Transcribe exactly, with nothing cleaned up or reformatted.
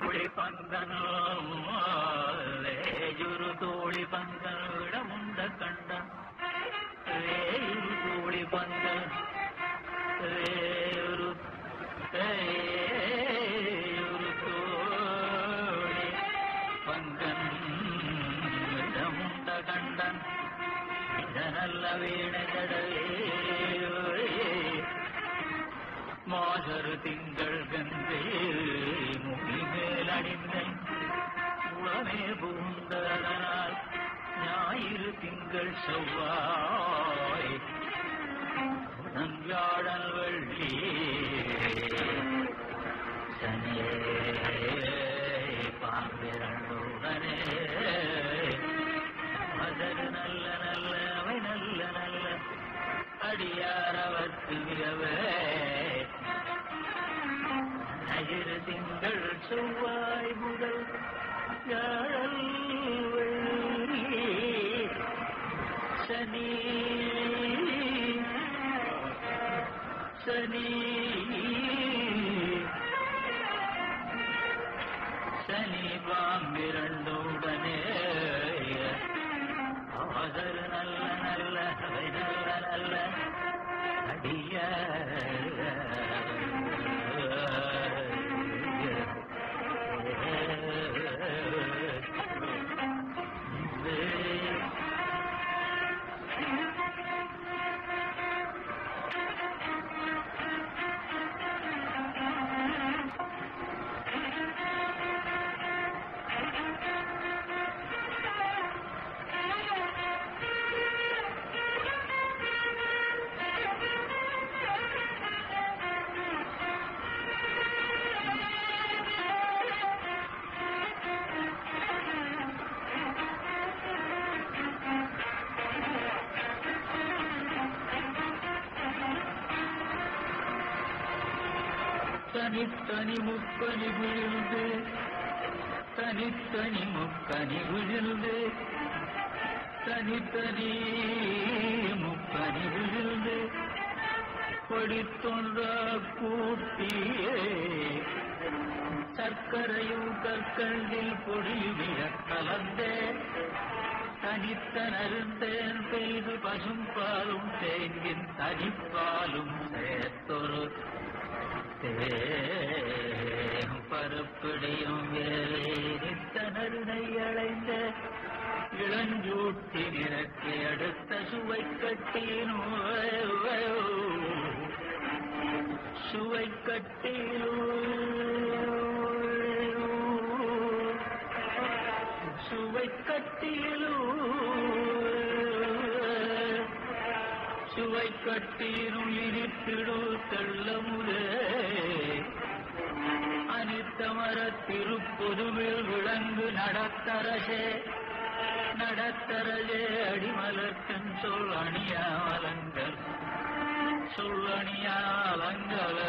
தோழி பந்தனோ லேயுரு தோழி பந்தனிடம் உண்ட கண்டான் லேயுரு தோழி பந்தன் லேயுரு லேயுரு தோழி பந்தன் இடம் உண்ட கண்டன் இதனல்ல வீணகடலே மாசரு திங்கள் கந்தே முடி மேல் அணிந்தேன் உளமே பூந்ததனால் ஞாயிறு திங்கள் செவ்வாய் நஞ்சாடல் வெள்ளி சனியே பாம்பிரண்டுடனே அதரு நல்ல நல்ல அவை நல்ல நல்ல அடியாரவர்க்கு விரவே ஞாயிறு திங்கள் செவ்வாய் முதல் யாழல் வெள்ளி சனி சனி சனி பாம்பிரண்டுடனே ஆதரு நல்ல நல்ல அவை நல்ல நல்ல அடிய தனித்தனி முக்கனி விழுந்து தனித்தனி முக்கனி விழுந்து தனித்தனி முக்கனி விழுந்து படித்தொன்ற கூட்டியே சர்க்கரையும் கற்கண்டில் பொடியுமிழ கலந்தே தனித்தனருந்தேன் பெய்து பசும் பாலும் தேங்கின் தனிப்பாலும் சேர்த்தொரு பரப்பிடையும் வேலைத்தனருனை அடைந்த இளஞ்சூட்டி நிறத்தை அடுத்த சுவை கட்டினோ சுவை கட்டினோ சுவை கட்டிலோ சுவை கட்டினும் இனித்திடு தெள்ளமுதே அனித்தமர திருப்பொதுவில் விளங்கு நடத்தரசே நடத்தரசே அடிமலர்க்கன் சொல் அணியாலங்கள் சொல் அணியாலங்கள்